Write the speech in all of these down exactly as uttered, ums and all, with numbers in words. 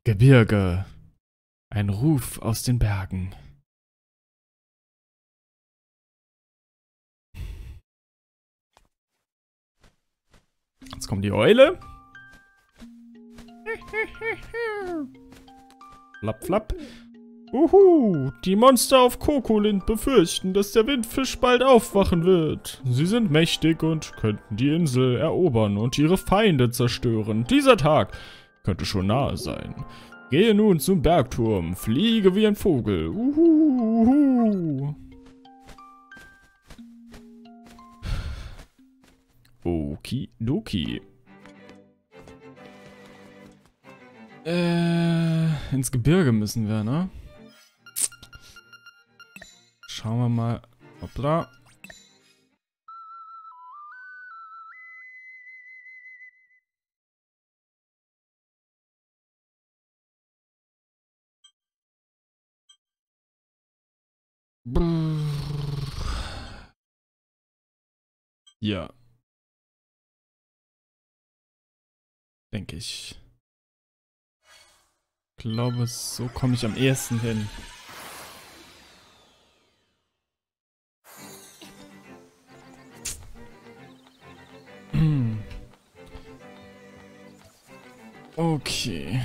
Gebirge. Ein Ruf aus den Bergen. Jetzt kommt die Eule. Flapp, flapp. Uhu, die Monster auf Kokolind befürchten, dass der Windfisch bald aufwachen wird. Sie sind mächtig und könnten die Insel erobern und ihre Feinde zerstören. Dieser Tag könnte schon nahe sein. Gehe nun zum Bergturm, fliege wie ein Vogel. Uhu, uhu. Okidoki. Äh, ins Gebirge müssen wir, ne? Schauen wir mal. Hoppla. Brrr. Ja. Denke ich. Ich glaube, so komme ich am ehesten hin. Okay.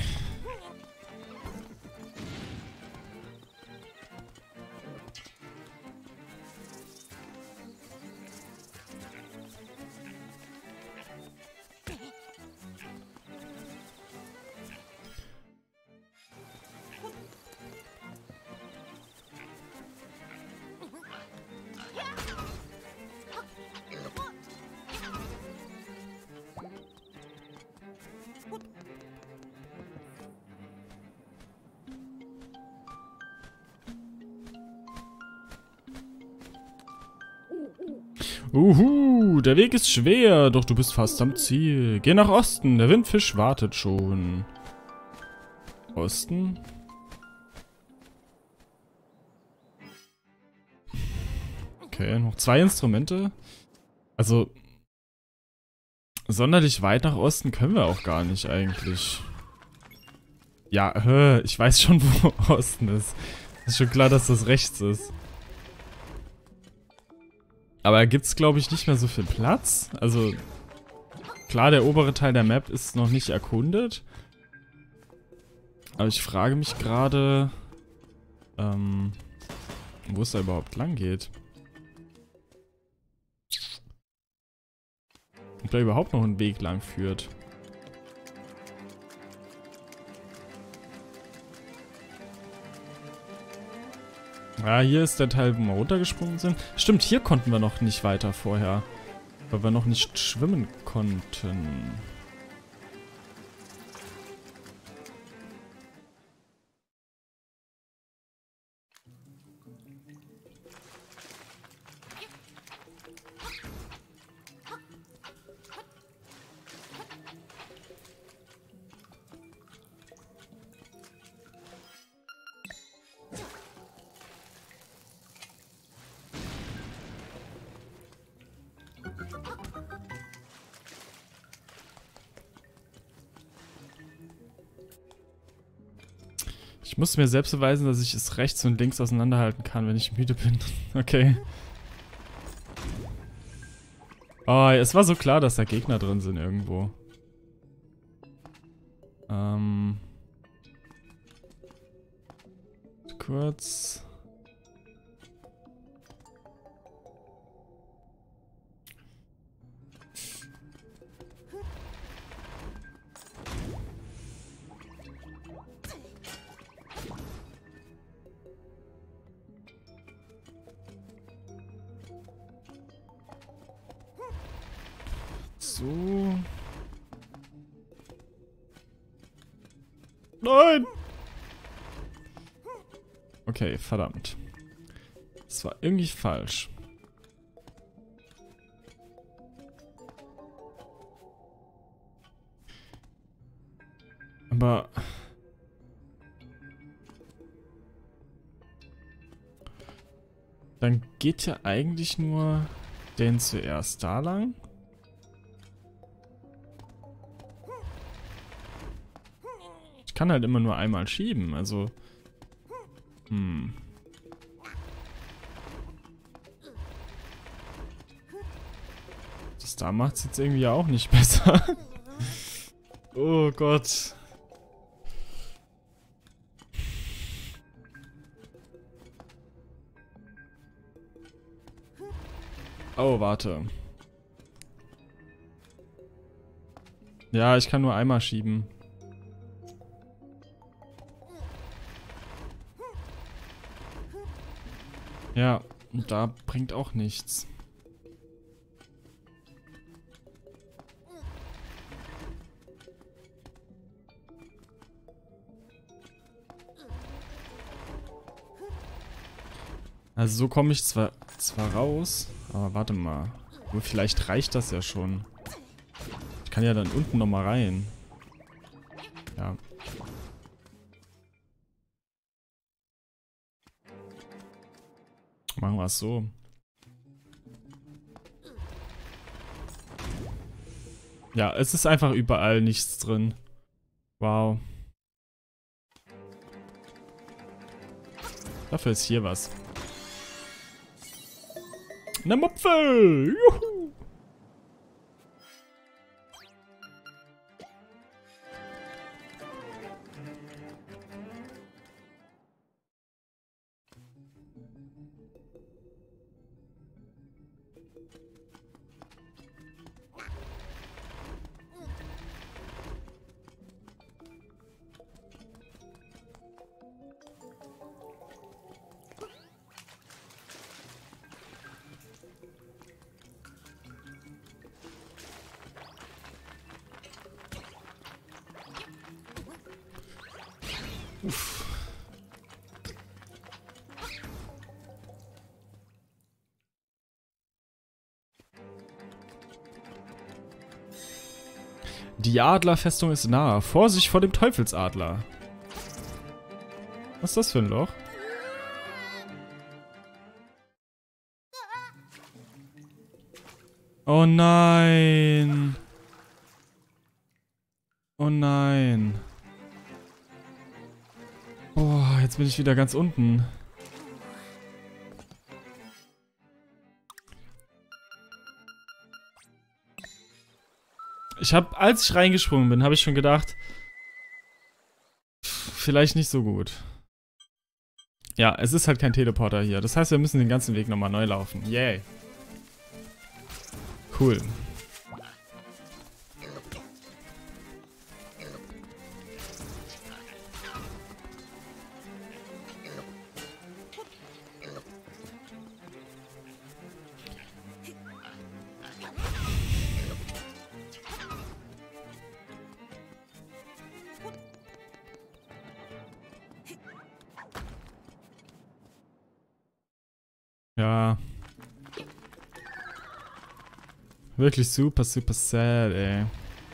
Uhu, der Weg ist schwer, doch du bist fast am Ziel. Geh nach Osten, der Windfisch wartet schon. Osten? Okay, noch zwei Instrumente. Also, sonderlich weit nach Osten können wir auch gar nicht eigentlich. Ja, hä, ich weiß schon, wo Osten ist. Ist schon klar, dass das rechts ist. Aber da gibt es, glaube ich, nicht mehr so viel Platz. Also, klar, der obere Teil der Map ist noch nicht erkundet. Aber ich frage mich gerade, ähm, wo es da überhaupt lang geht. Ob da überhaupt noch ein Weg lang führt. Ja, hier ist der Teil, wo wir runtergesprungen sind. Stimmt, hier konnten wir noch nicht weiter vorher. Weil wir noch nicht schwimmen konnten. Ich muss mir selbst beweisen, dass ich es rechts und links auseinanderhalten kann, wenn ich müde bin. Okay. Oh, es war so klar, dass da Gegner drin sind irgendwo. Ähm. Kurz. So. Nein! Okay, verdammt. Das war irgendwie falsch. Aber... Dann geht ja eigentlich nur den zuerst da lang. Ich kann halt immer nur einmal schieben, also... Hm. Das da macht es jetzt irgendwie auch nicht besser. Oh Gott. Oh, warte. Ja, ich kann nur einmal schieben. Ja, und da bringt auch nichts. Also so komme ich zwar, zwar raus, aber warte mal. Nur vielleicht reicht das ja schon. Ich kann ja dann unten nochmal rein. Ja. Machen wir es so. Ja, es ist einfach überall nichts drin. Wow. Dafür ist hier was. Eine Mupfe! Juhu! Uff. Die Adlerfestung ist nahe. Vorsicht vor dem Teufelsadler. Was ist das für ein Loch? Oh nein. Oh nein. Oh, jetzt bin ich wieder ganz unten. Ich habe, als ich reingesprungen bin, habe ich schon gedacht, vielleicht nicht so gut. Ja, es ist halt kein Teleporter hier. Das heißt, wir müssen den ganzen Weg nochmal neu laufen. Yay. Cool. Ja. Wirklich super, super sad, ey.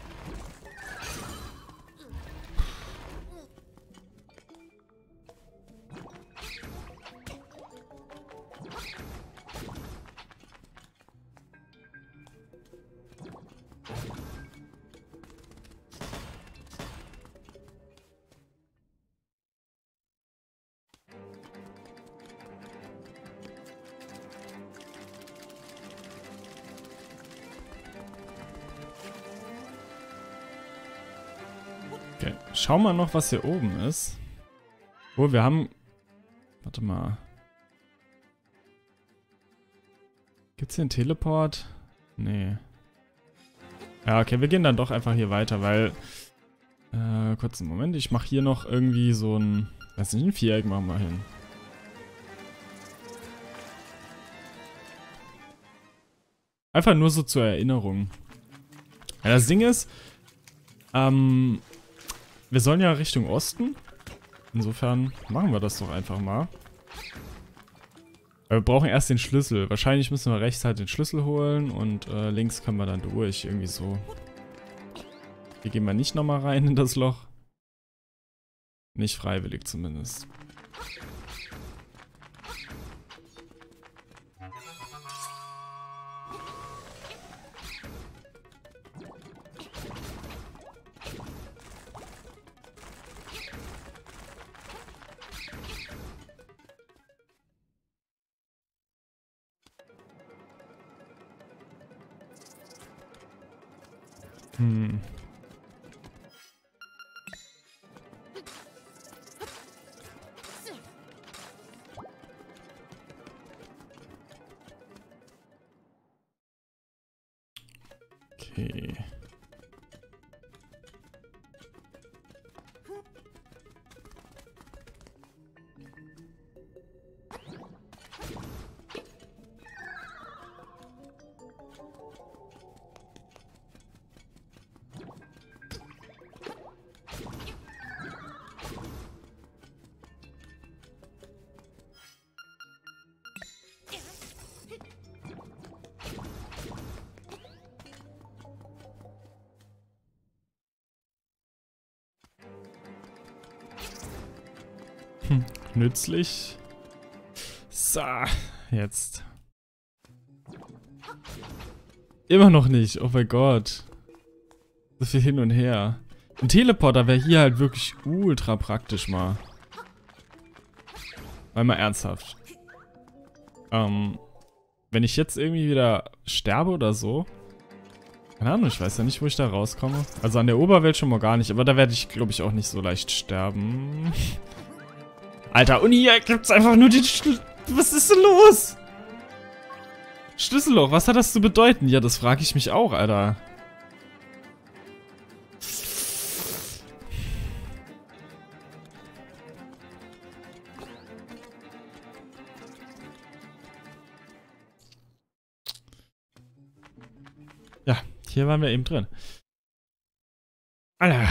Okay, schau mal noch, was hier oben ist. Oh, wir haben... Warte mal. Gibt's hier einen Teleport? Nee. Ja, okay, wir gehen dann doch einfach hier weiter, weil... Äh, kurzen Moment, ich mache hier noch irgendwie so ein... Weiß nicht, ein Viereck machen wir hin. Einfach nur so zur Erinnerung. Ja, das Ding ist... Ähm... Wir sollen ja Richtung Osten. Insofern machen wir das doch einfach mal. Aber wir brauchen erst den Schlüssel. Wahrscheinlich müssen wir rechts halt den Schlüssel holen und äh, links können wir dann durch. Irgendwie so. Hier gehen wir nicht nochmal rein in das Loch. Nicht freiwillig zumindest. Hm. Okay. Hm, nützlich. So, jetzt. Immer noch nicht. Oh mein Gott. So viel hin und her. Ein Teleporter wäre hier halt wirklich ultra praktisch mal. Weil mal ernsthaft. Ähm, wenn ich jetzt irgendwie wieder sterbe oder so. Keine Ahnung, ich weiß ja nicht, wo ich da rauskomme. Also an der Oberwelt schon mal gar nicht. Aber da werde ich, glaube ich, auch nicht so leicht sterben. Alter, und hier gibt's einfach nur den Schlüssel. Was ist denn los? Schlüsselloch, was hat das zu bedeuten? Ja, das frage ich mich auch, Alter. Ja, hier waren wir eben drin. Alter.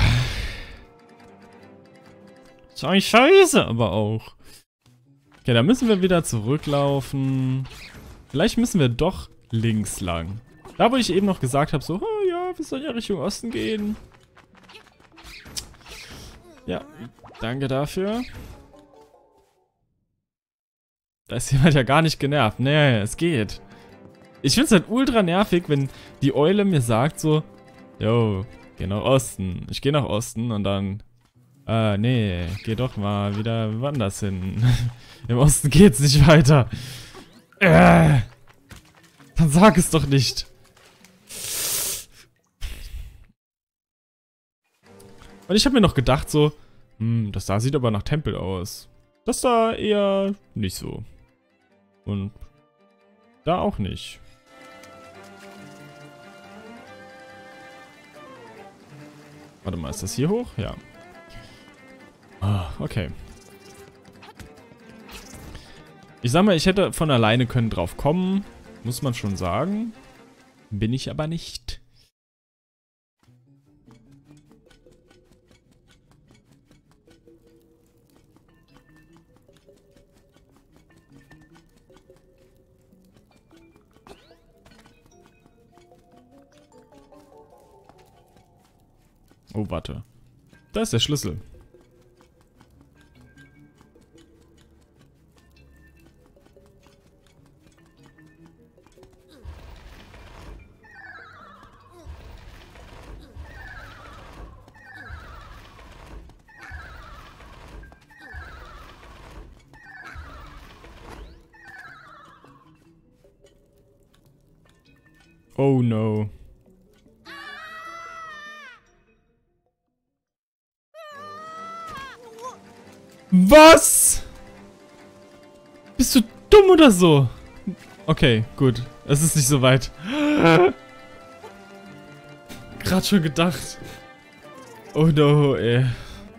Ist eigentlich scheiße, aber auch. Okay, da müssen wir wieder zurücklaufen. Vielleicht müssen wir doch links lang. Da, wo ich eben noch gesagt habe, so, oh ja, wir sollen ja Richtung Osten gehen. Ja, danke dafür. Da ist jemand ja gar nicht genervt. Nee, es geht. Ich finde es halt ultra nervig, wenn die Eule mir sagt so, yo, geh nach Osten. Ich gehe nach Osten und dann, äh, nee, geh doch mal wieder woanders hin. Im Osten geht's nicht weiter. Äh, dann sag es doch nicht. Und ich habe mir noch gedacht so, hm, das da sieht aber nach Tempel aus. Das da eher nicht so. Und da auch nicht. Warte mal, ist das hier hoch? Ja. Ah, okay. Ich sag mal, ich hätte von alleine können drauf kommen. Muss man schon sagen. Bin ich aber nicht. Oh, warte. Da ist der Schlüssel. Oh no. Was? Bist du dumm oder so? Okay, gut. Es ist nicht so weit. Gerade schon gedacht. Oh no, ey.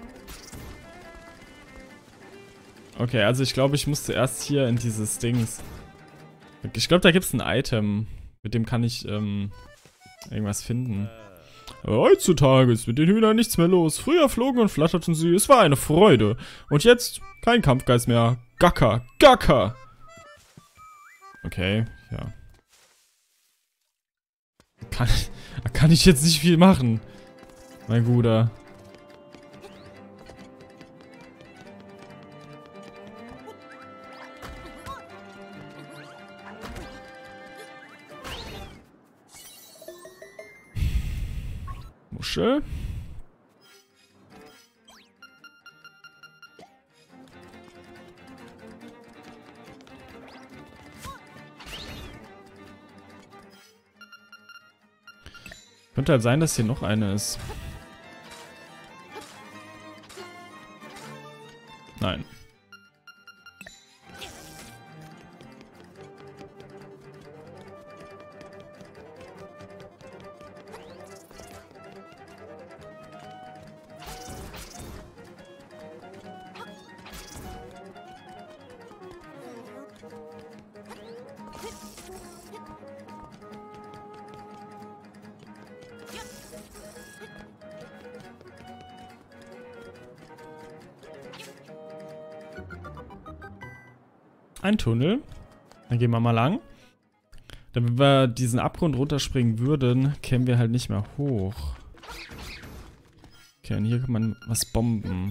Okay, also ich glaube, ich muss zuerst hier in dieses Dings. Ich glaube, da gibt es ein Item. Mit dem kann ich ähm, irgendwas finden. Aber heutzutage ist mit den Hühnern nichts mehr los. Früher flogen und flatterten sie, es war eine Freude. Und jetzt kein Kampfgeist mehr. Gacker, Gacker. Okay, ja. Kann, kann ich jetzt nicht viel machen, mein Guter. Muschel. Könnte halt sein, dass hier noch eine ist. Nein. Ein Tunnel. Dann gehen wir mal lang. Wenn wir diesen Abgrund runterspringen würden, kämen wir halt nicht mehr hoch. Okay, und hier kann man was bomben.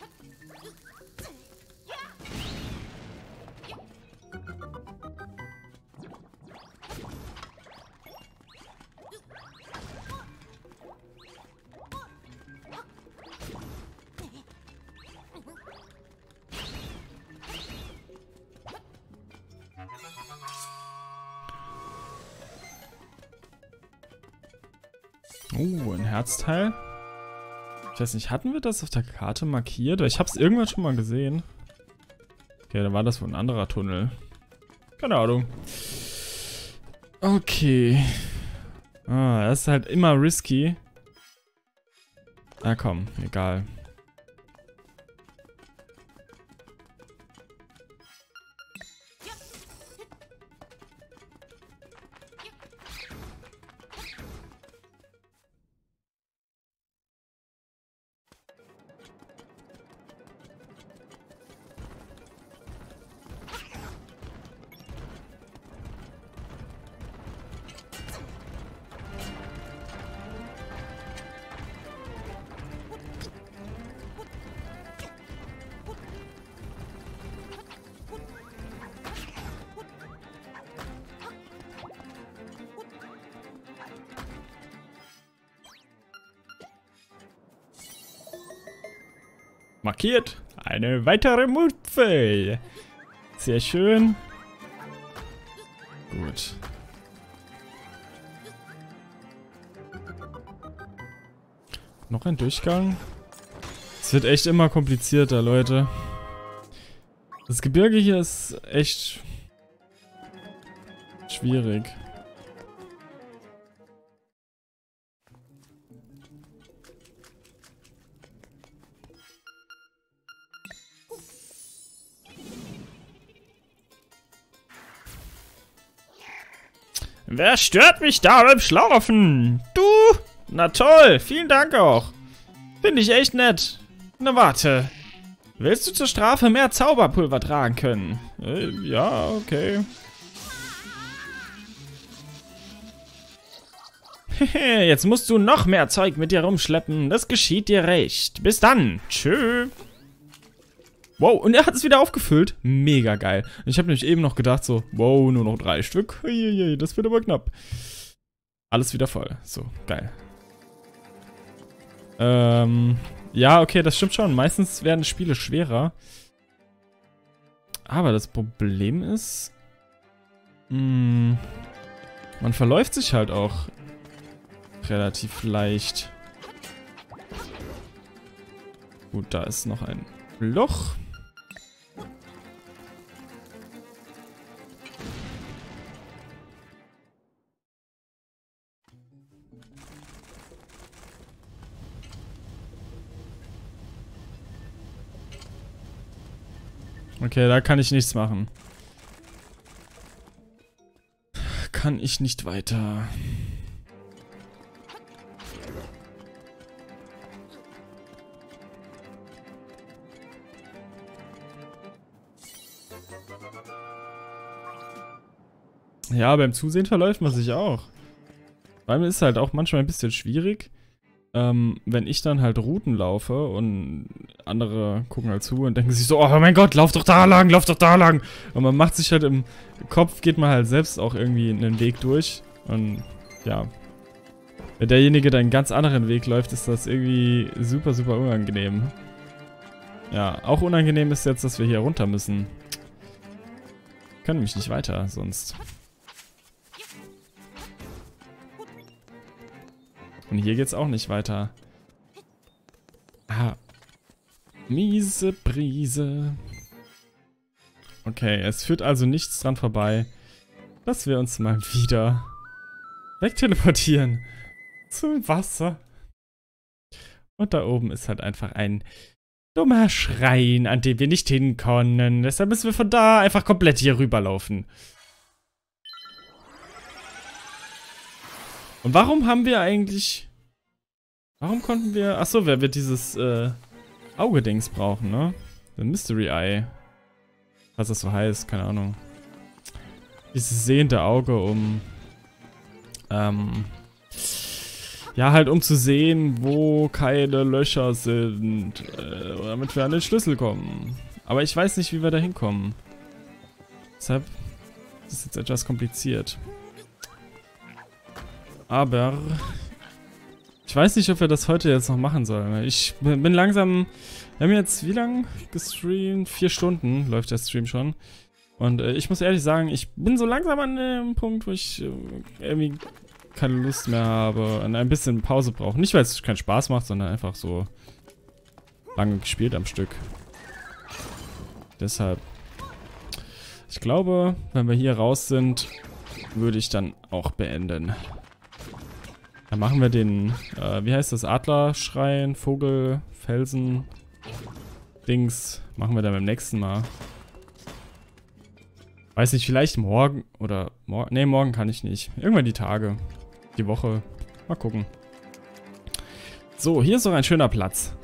Oh, ein Herzteil. Ich weiß nicht, hatten wir das auf der Karte markiert? Ich habe es irgendwann schon mal gesehen. Okay, dann war das wohl ein anderer Tunnel. Keine Ahnung. Okay. Ah, das ist halt immer risky. Na komm, egal. Markiert. Eine weitere Mutpfeil. Sehr schön. Gut. Noch ein Durchgang. Es wird echt immer komplizierter, Leute. Das Gebirge hier ist echt schwierig. Wer stört mich da beim Schlafen? Du? Na toll, vielen Dank auch. Finde ich echt nett. Na warte. Willst du zur Strafe mehr Zauberpulver tragen können? Äh, ja, okay. Jetzt musst du noch mehr Zeug mit dir rumschleppen. Das geschieht dir recht. Bis dann. Tschö. Wow, und er hat es wieder aufgefüllt. Mega geil. Ich habe nämlich eben noch gedacht so, wow, nur noch drei Stück. Das wird aber knapp. Alles wieder voll. So, geil. Ähm, ja, okay, das stimmt schon. Meistens werden Spiele schwerer. Aber das Problem ist, mh, man verläuft sich halt auch relativ leicht. Gut, da ist noch ein Loch. Okay, da kann ich nichts machen. Kann ich nicht weiter. Ja, beim Zusehen verläuft man sich auch. Weil mir ist halt auch manchmal ein bisschen schwierig, ähm, wenn ich dann halt Routen laufe und andere gucken halt zu und denken sich so, oh mein Gott, lauf doch da lang, lauf doch da lang. Und man macht sich halt im Kopf, geht man halt selbst auch irgendwie einen Weg durch. Und ja, wenn derjenige dann einen ganz anderen Weg läuft, ist das irgendwie super, super unangenehm. Ja, auch unangenehm ist jetzt, dass wir hier runter müssen. Können nämlich nicht weiter, sonst. Und hier geht's auch nicht weiter. Ah. Miese Brise. Okay, es führt also nichts dran vorbei, dass wir uns mal wieder wegteleportieren. Zum Wasser. Und da oben ist halt einfach ein dummer Schrein, an dem wir nicht hin können. Deshalb müssen wir von da einfach komplett hier rüberlaufen. Und warum haben wir eigentlich... Warum konnten wir... Achso, weil wir dieses äh, Auge-Dings brauchen, ne? The Mystery Eye. Was das so heißt, keine Ahnung. Dieses sehende Auge, um... Ähm... Ja, halt um zu sehen, wo keine Löcher sind, äh, damit wir an den Schlüssel kommen. Aber ich weiß nicht, wie wir da hinkommen. Deshalb ist es jetzt etwas kompliziert. Aber ich weiß nicht, ob wir das heute jetzt noch machen sollen. Ich bin langsam... Wir haben jetzt wie lang gestreamt? Vier Stunden läuft der Stream schon. Und äh, ich muss ehrlich sagen, ich bin so langsam an dem Punkt, wo ich äh, irgendwie... keine Lust mehr habe und ein bisschen Pause brauche. Nicht, weil es keinen Spaß macht, sondern einfach so lange gespielt am Stück. Deshalb. Ich glaube, wenn wir hier raus sind, würde ich dann auch beenden. Dann machen wir den, äh, wie heißt das? Adlerschrein, Vogel, Felsen, Dings. Machen wir dann beim nächsten Mal. Weiß nicht, vielleicht morgen oder morgen. Ne, morgen kann ich nicht. Irgendwann die Tage. Die Woche. Mal gucken. So, hier ist noch ein schöner Platz.